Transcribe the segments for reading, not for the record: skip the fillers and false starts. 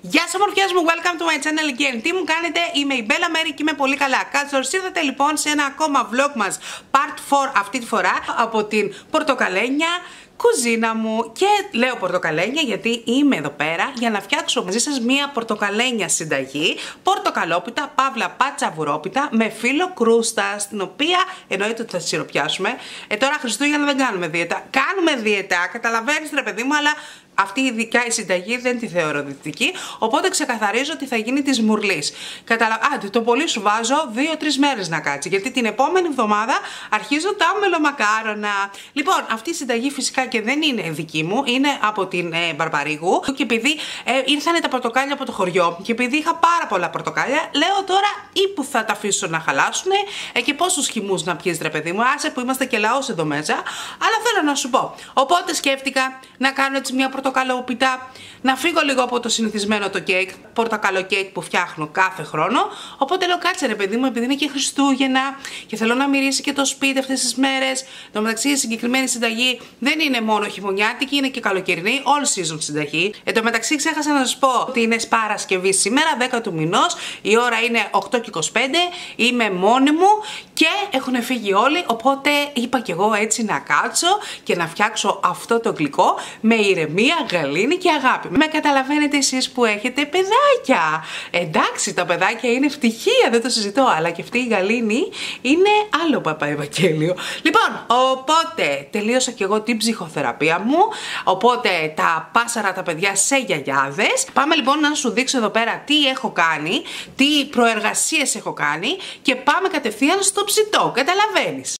Γεια σας ομορφιές μου, welcome to my channel again. Τι μου κάνετε, είμαι η Μπέλα Μέρη και είμαι πολύ καλά. Καλώς ήρθατε λοιπόν σε ένα ακόμα vlog μας, part 4 αυτή τη φορά, από την πορτοκαλένια κουζίνα μου. Και λέω πορτοκαλένια γιατί είμαι εδώ πέρα για να φτιάξω μαζί σας μία πορτοκαλένια συνταγή, πορτοκαλόπιτα, παύλα πατσαβουρόπιτα, με φύλλο κρούστας, την οποία εννοείται ότι θα σιροπιάσουμε. Τώρα Χριστούγεννα δεν κάνουμε δίαιτα. Κάνουμε δίαιτα, καταλαβαίνεις ρε παιδί μου, αλλά αυτή ειδικά η συνταγή δεν τη θεωρώ δυτική, οπότε ξεκαθαρίζω ότι θα γίνει της μουρλής. Άντε, το πολύ σου βάζω 2-3 μέρες να κάτσει, γιατί την επόμενη εβδομάδα αρχίζω τα μελομακάρονα. Λοιπόν, αυτή η συνταγή φυσικά και δεν είναι δική μου, είναι από την Μπαρμπαρίγου. Και επειδή ήρθανε τα πορτοκάλια από το χωριό και επειδή είχα πάρα πολλά πορτοκάλια, λέω τώρα ή που θα τα αφήσω να χαλάσουνε και πόσους χυμούς να πιείς ρε παιδί μου, άσε που είμαστε και λαός εδώ μέσα, αλλά θέλω να σου πω. Οπότε σκέφτηκα να κάνω έτσι μια πορτοκαλόπιτα, να φύγω λίγο από το συνηθισμένο το κέικ, πορτοκαλό κέικ που φτιάχνω κάθε χρόνο. Οπότε λέω κάτσε ρε παιδί μου, επειδή είναι και Χριστούγεννα και θέλω να μυρίσει και το σπίτι αυτές τις μέρες. Εν τω μεταξύ η συγκεκριμένη συνταγή δεν είναι μόνο χειμωνιάτικη, είναι και καλοκαιρινή, all season συνταγή. Εν τω μεταξύ ξέχασα να σας πω ότι είναι Παρασκευή σήμερα, 10 του μηνός, η ώρα είναι 8:25, είμαι μόνη μου και έχουν φύγει όλοι, οπότε είπα κι εγώ έτσι να κάτσω και να φτιάξω αυτό το γλυκό με ηρεμία, γαλήνη και αγάπη. Με καταλαβαίνετε εσείς που έχετε παιδάκια. Εντάξει, τα παιδάκια είναι ευτυχία, δεν το συζητώ, αλλά και αυτή η γαλήνη είναι άλλο παπά Ευαγγέλιο. Λοιπόν, οπότε τελείωσα κι εγώ την ψυχοθεραπεία μου, οπότε τα πάσαρα τα παιδιά σε γιαγιάδες. Πάμε λοιπόν να σου δείξω εδώ πέρα τι έχω κάνει, τι προεργασίες έχω κάνει και πάμε κατευθείαν στο ψητό, καταλαβαίνεις.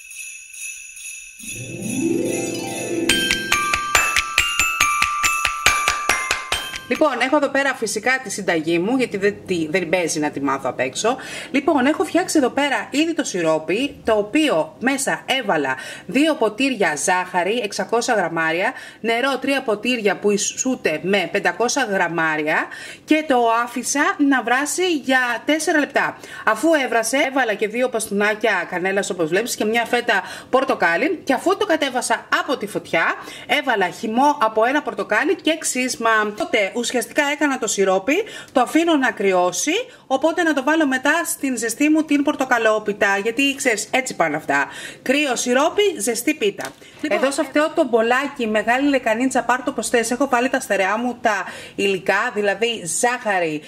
Λοιπόν, έχω εδώ πέρα φυσικά τη συνταγή μου, γιατί δεν παίζει να τη μάθω απ' έξω. Λοιπόν, έχω φτιάξει εδώ πέρα ήδη το σιρόπι, το οποίο μέσα έβαλα 2 ποτήρια ζάχαρη, 600 γραμμάρια, νερό 3 ποτήρια που ισούται με 500 γραμμάρια και το άφησα να βράσει για 4 λεπτά. Αφού έβρασε, έβαλα και 2 παστούνάκια κανέλας όπως βλέπεις και μια φέτα πορτοκάλι και αφού το κατέβασα από τη φωτιά, έβαλα χυμό από 1 πορτοκάλι και ξύσμα. Τότε ουσιαστικά έκανα το σιρόπι, το αφήνω να κρυώσει, οπότε να το βάλω μετά στην ζεστή μου την πορτοκαλόπιτα, γιατί ξέρεις έτσι πάνε αυτά. Κρύο σιρόπι, ζεστή πίτα. Λοιπόν, εδώ σε αυτό το μπολάκι, μεγάλη λεκανίτσα, πάρ' το πως θες, έχω βάλει τα στερεά μου τα υλικά, δηλαδή ζάχαρη,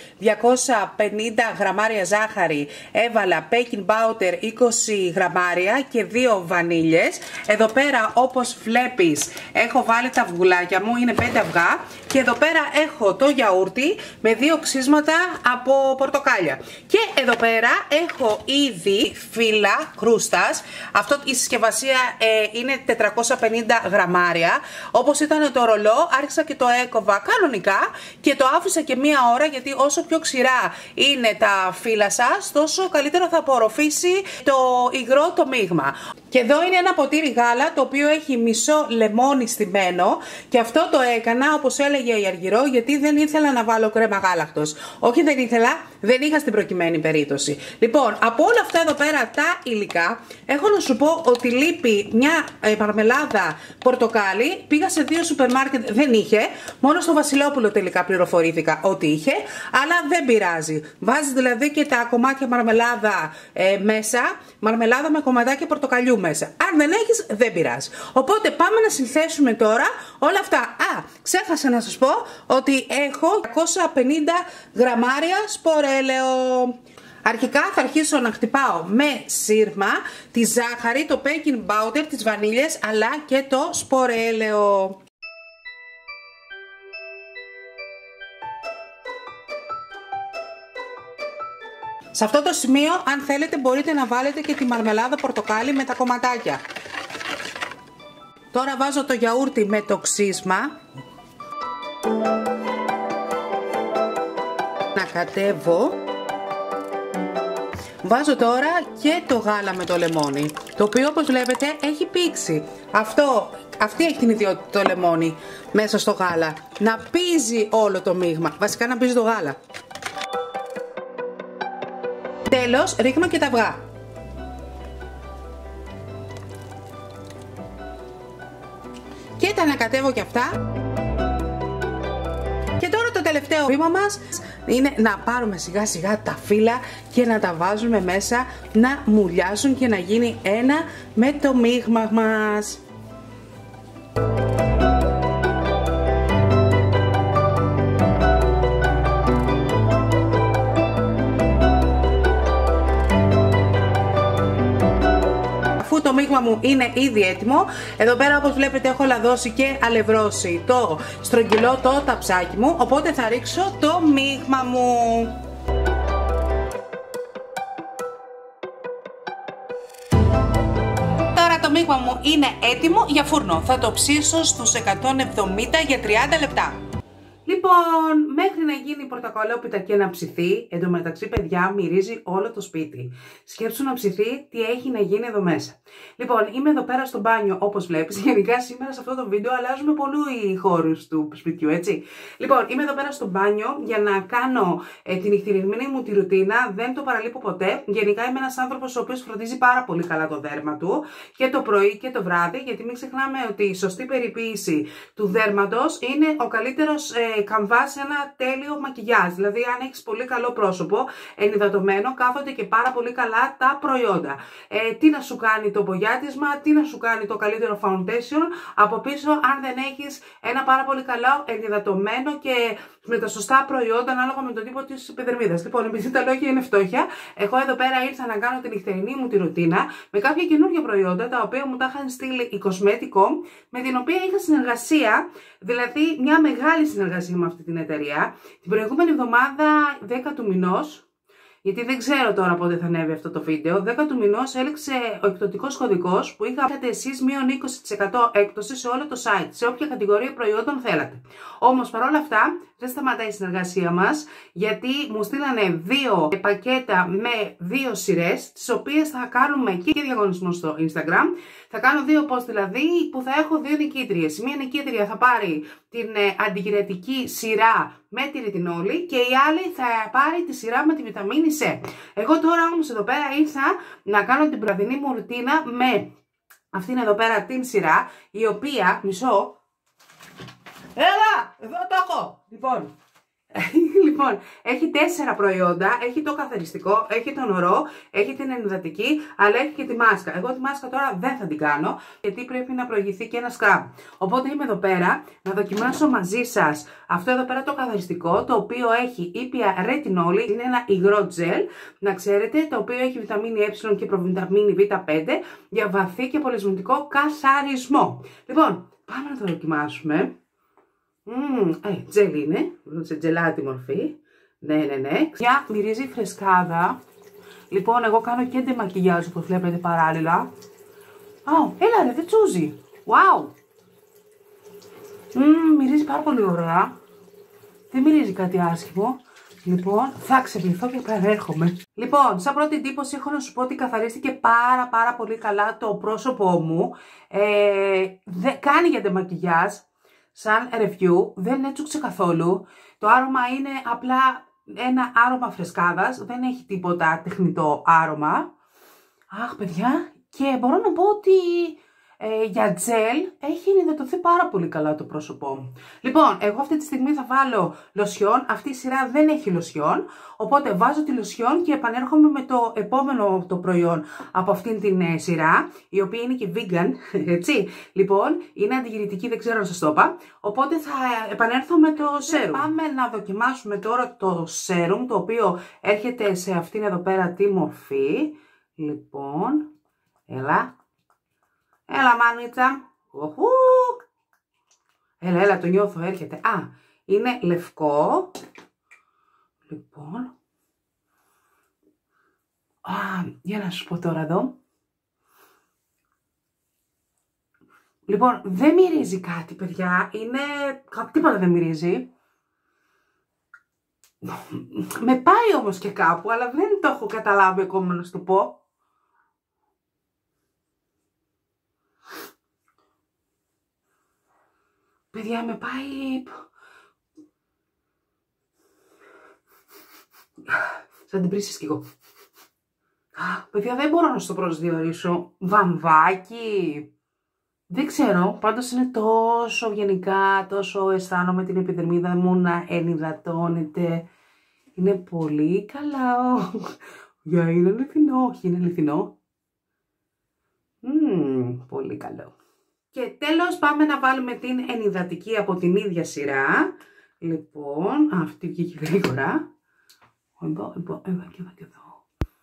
250 γραμμάρια ζάχαρη, έβαλα baking powder 20 γραμμάρια και 2 βανίλιες. Εδώ πέρα όπως βλέπεις έχω βάλει τα αυγουλάκια μου, είναι 5 αυγά και εδώ πέρα έχω το γιαούρτι με 2 ξύσματα από πορτοκάλια. Και εδώ πέρα έχω ήδη φύλλα κρούστας. Αυτό η συσκευασία είναι 450 γραμμάρια. Όπως ήταν το ρολό, άρχισα και το έκοβα κανονικά και το άφησα και 1 ώρα, γιατί όσο πιο ξηρά είναι τα φύλλα σας, τόσο καλύτερα θα απορροφήσει το υγρό το μείγμα. Και εδώ είναι ένα ποτήρι γάλα, το οποίο έχει μισό λεμόνι στυμμένο και αυτό το έκανα όπως έλεγε η Αργυρό, γιατί δεν ήθελα να βάλω κρέμα γάλακτος. Όχι δεν ήθελα, δεν είχα στην προκειμένη περίπτωση. Λοιπόν, από όλα αυτά εδώ πέρα τα υλικά, έχω να σου πω ότι λείπει μια μαρμελάδα πορτοκάλι. Πήγα σε 2 σούπερ μάρκετ, δεν είχε. Μόνο στο Βασιλόπουλο τελικά πληροφορήθηκα ότι είχε, αλλά δεν πειράζει. Βάζεις δηλαδή και τα κομμάτια μαρμελάδα μέσα, μαρμελάδα με κομματάκια πορτοκαλιού μέσα. Αν δεν έχεις, δεν πειράζει. Οπότε πάμε να συνθέσουμε τώρα όλα αυτά. Ξέχασα να σας πω ότι έχω 250 γραμμάρια σπορέλαιο. Αρχικά θα αρχίσω να χτυπάω με σύρμα τη ζάχαρη, το baking powder, τις βανίλιες αλλά και το σπορέλαιο. Σε αυτό το σημείο, αν θέλετε, μπορείτε να βάλετε και τη μαρμελάδα πορτοκάλι με τα κομματάκια. Τώρα βάζω το γιαούρτι με το ξύσμα. Να κατέβω. Βάζω τώρα και το γάλα με το λεμόνι, το οποίο όπως βλέπετε έχει πήξει. Αυτή έχει την ιδιότητα το λεμόνι μέσα στο γάλα. Να πίζει όλο το μείγμα, βασικά να πίζει το γάλα. Τέλος, ρίχνω και τα αυγά. Και τα ανακατεύω και αυτά. Και τώρα το τελευταίο τελευταίο βήμα μας είναι να πάρουμε σιγά σιγά τα φύλλα και να τα βάζουμε μέσα να μουλιάσουν και να γίνει ένα με το μείγμα μας. Το μείγμα μου είναι ήδη έτοιμο. Εδώ πέρα, όπως βλέπετε, έχω λαδώσει και αλευρώσει το στρογγυλό, το ταψάκι μου, οπότε θα ρίξω το μείγμα μου. Τώρα το μείγμα μου είναι έτοιμο για φούρνο. Θα το ψήσω στους 170 για 30 λεπτά. Λοιπόν, μέχρι να γίνει πορτοκαλόπιτα και να ψηθεί, εντωμεταξύ, παιδιά, μυρίζει όλο το σπίτι. Σκέψου να ψηθεί τι έχει να γίνει εδώ μέσα. Λοιπόν, είμαι εδώ πέρα στο μπάνιο, όπως βλέπεις. Γενικά σήμερα σε αυτό το βίντεο αλλάζουμε πολύ οι χώρους του σπιτιού, έτσι. Λοιπόν, είμαι εδώ πέρα στο μπάνιο για να κάνω την νυχτερινή μου τη ρουτίνα. Δεν το παραλείπω ποτέ. Γενικά είμαι ένας άνθρωπος ο οποίος φροντίζει πάρα πολύ καλά το δέρμα του και το πρωί και το βράδυ, γιατί μην ξεχνάμε ότι η σωστή περιποίηση του δέρματος είναι ο καλύτερος καμβάς σε ένα τέλειο μακιγιάζ. Δηλαδή, αν έχεις πολύ καλό πρόσωπο, ενυδατωμένο, κάθονται και πάρα πολύ καλά τα προϊόντα. Τι να σου κάνει το μπογιάτισμα, τι να σου κάνει το καλύτερο foundation από πίσω, αν δεν έχεις ένα πάρα πολύ καλό ενυδατωμένο και με τα σωστά προϊόντα ανάλογα με τον τύπο της επιδερμίδας. Λοιπόν, επειδή τα λόγια είναι φτώχεια, εγώ εδώ πέρα ήρθα να κάνω την νυχτερινή μου τη ρουτίνα με κάποια καινούργια προϊόντα, τα οποία μου τα είχαν στείλει η Cosmeticom, με την οποία είχα συνεργασία, δηλαδή μια μεγάλη συνεργασία με αυτή την εταιρεία. Την προηγούμενη εβδομάδα, 10 του μηνός, γιατί δεν ξέρω τώρα πότε θα ανέβει αυτό το βίντεο, 10 του μηνός έλεξε ο εκπτωτικός κωδικός που είχατε εσείς μείον 20% έκπτωση σε όλο το site, σε όποια κατηγορία προϊόντων θέλατε. Όμως παρόλα αυτά δεν σταματάει η συνεργασία μας, γιατί μου στείλανε 2 πακέτα με 2 σειρές, τις οποίες θα κάνουμε και διαγωνισμό στο Instagram. Θα κάνω 2 post δηλαδή, που θα έχω 2 νικήτριες. Μία νικήτρια θα πάρει την αντιγυρετική σειρά με τη ρετινόλη και η άλλη θα πάρει τη σειρά με τη βιταμίνη C. Εγώ τώρα όμως εδώ πέρα ήρθα να κάνω την πρωινή μου ρουτίνα με αυτήν εδώ πέρα την σειρά, η οποία, μισό, έλα, εδώ το έχω, Λοιπόν, έχει 4 προϊόντα, έχει το καθαριστικό, έχει τον ορό, έχει την ενυδατική, αλλά έχει και τη μάσκα. Εγώ τη μάσκα τώρα δεν θα την κάνω, γιατί πρέπει να προηγηθεί και ένα σκραμπ. Οπότε είμαι εδώ πέρα να δοκιμάσω μαζί σας αυτό εδώ πέρα το καθαριστικό, το οποίο έχει ήπια ρετινόλη, είναι ένα υγρό τζελ, να ξέρετε, το οποίο έχει βιταμίνη Ε και προβιταμίνη Β5 για βαθύ και πολυσμητικό καθαρισμό. Λοιπόν, πάμε να το δοκιμάσουμε. Τζελ είναι, σε τζελάτη μορφή. Ναι. Μια μυρίζει φρεσκάδα. Λοιπόν, εγώ κάνω και ντεμακιγιάζ, όπως βλέπετε παράλληλα. Έλα ρε, δεν τσούζει. Wow. Μυρίζει πάρα πολύ ωραία. Δεν μυρίζει κάτι άσχημο. Λοιπόν, θα ξεπληθώ και επανέρχομαι. Λοιπόν, σαν πρώτη εντύπωση έχω να σου πω ότι καθαρίστηκε πάρα πολύ καλά το πρόσωπό μου. Κάνει για ντεμακιγιάζ. Σαν review, δεν έτσουξε καθόλου. Το άρωμα είναι απλά ένα άρωμα φρεσκάδας, δεν έχει τίποτα τεχνητό άρωμα. Αχ, παιδιά, και μπορώ να πω ότι για τζελ έχει ενυδατωθεί πάρα πολύ καλά το πρόσωπό μου. Λοιπόν, εγώ αυτή τη στιγμή θα βάλω λοσιόν. Αυτή η σειρά δεν έχει λοσιόν, οπότε βάζω τη λοσιόν και επανέρχομαι με το επόμενο το προϊόν από αυτήν την σειρά, η οποία είναι και vegan, έτσι. Λοιπόν, είναι αντιγυρητική, δεν ξέρω αν σας το είπα, οπότε θα επανέλθω με το serum. Πάμε να δοκιμάσουμε τώρα το serum, το οποίο έρχεται σε αυτήν εδώ πέρα τη μορφή. Λοιπόν, έλα μάνιτσα. Έλα, το νιώθω, έρχεται. Είναι λευκό. Λοιπόν. Για να σου πω τώρα εδώ. Λοιπόν, δεν μυρίζει κάτι, παιδιά. Τίποτα δεν μυρίζει. Με πάει όμως και κάπου, αλλά δεν το έχω καταλάβει ακόμα να σου το πω. Παιδιά, με πάει... Σαν την πρίσες κι εγώ. Παιδιά, δεν μπορώ να σου το προσδιορίσω. Βαμβάκι. Δεν ξέρω, πάντως είναι τόσο γενικά, τόσο αισθάνομαι την επιδερμίδα μου να ενυδατώνεται. Είναι πολύ καλά. Για είναι αληθινό, όχι είναι αληθινό. Πολύ καλό. Και τέλος πάμε να βάλουμε την ενυδατική από την ίδια σειρά. Λοιπόν, αυτή βγήκε γρήγορα. Εδώ και εδώ.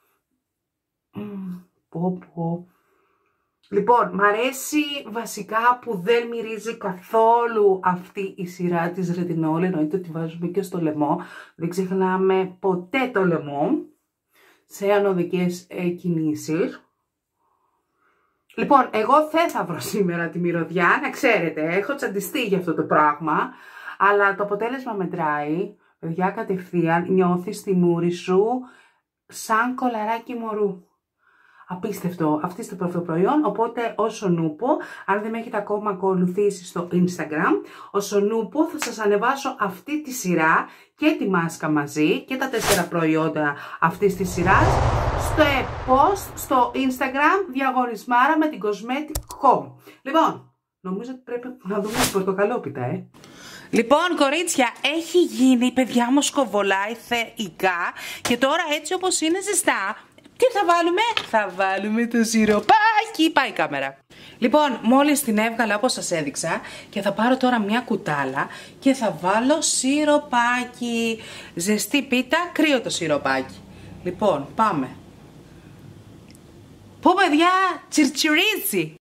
Πω. Λοιπόν, μ' αρέσει βασικά που δεν μυρίζει καθόλου αυτή η σειρά της ρετινόλ, εννοείται ότι βάζουμε και στο λαιμό. Δεν ξεχνάμε ποτέ το λαιμό σε ανωδικές κινήσεις. Λοιπόν, εγώ δεν θα βρω σήμερα τη μυρωδιά, να ξέρετε, έχω τσαντιστεί για αυτό το πράγμα, αλλά το αποτέλεσμα μετράει. Παιδιά, κατευθείαν νιώθεις τη μούρη σου σαν κολαράκι μωρού. Απίστευτο, αυτή είναι το προϊόν, οπότε ο Σονούπο, αν δεν με έχετε ακόμα ακολουθήσει στο Instagram, ο Σονούπο θα σας ανεβάσω αυτή τη σειρά και τη μάσκα μαζί και τα 4 προϊόντα αυτής της σειράς στο post στο Instagram διαγωνισμάρα με την Cosmetic Home. Λοιπόν, νομίζω ότι πρέπει να δούμε την πορτοκαλόπιτα, Λοιπόν, κορίτσια, έχει γίνει, παιδιά μου σκοβολάει θεϊκά και τώρα έτσι όπως είναι ζεστά. Τι θα βάλουμε? Θα βάλουμε το σιροπάκι. Πάει η κάμερα. Λοιπόν, μόλις την έβγαλα όπως σας έδειξα και θα πάρω τώρα μια κουτάλα και θα βάλω σιροπάκι. Ζεστή πίτα, κρύο το σιροπάκι. Λοιπόν, πάμε. Πω παιδιά, τσιρτσιρίτσι.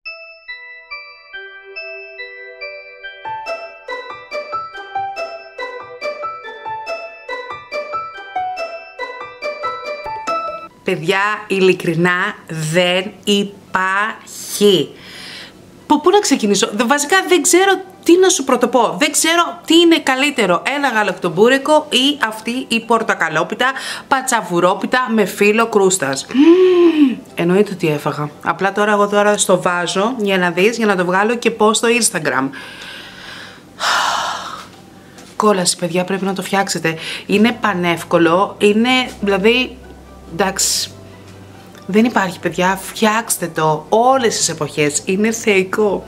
Παιδιά, ειλικρινά δεν υπάρχει. Πού να ξεκινήσω? Βασικά δεν ξέρω τι να σου πρωτοπώ. Δεν ξέρω τι είναι καλύτερο. Ένα γαλακτομπούρικο ή αυτή η πορτοκαλόπιτα πατσαβουρόπιτα με φύλλο κρούστας. Εννοείται ότι έφαγα. Απλά τώρα εγώ στο βάζω για να δεις, για να το βγάλω και πω στο Instagram. Κόλαση, παιδιά, πρέπει να το φτιάξετε. Είναι πανεύκολο. Είναι δηλαδή... Εντάξει, δεν υπάρχει, παιδιά, φτιάξτε το όλες τις εποχές, είναι θεϊκό.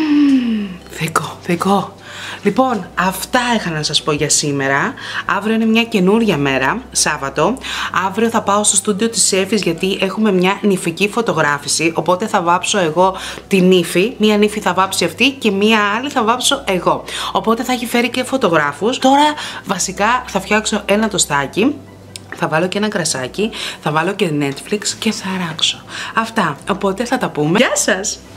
Θεϊκό. Λοιπόν, αυτά είχα να σας πω για σήμερα. Αύριο είναι μια καινούρια μέρα, Σάββατο. Αύριο θα πάω στο στούντιο της Εύης γιατί έχουμε μια νηφική φωτογράφηση. Οπότε θα βάψω εγώ τη νύφη. Μία νύφη θα βάψει αυτή και μία άλλη θα βάψω εγώ. Οπότε θα έχει φέρει και φωτογράφους. Τώρα βασικά θα φτιάξω ένα τοστάκι. Θα βάλω και ένα κρασάκι, θα βάλω και Netflix και θα ράξω. Αυτά, οπότε θα τα πούμε. Γεια σας!